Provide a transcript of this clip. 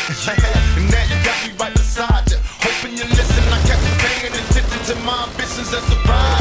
And that got me right beside you. Hoping you listen, I kept paying attention to my ambitions as a ride.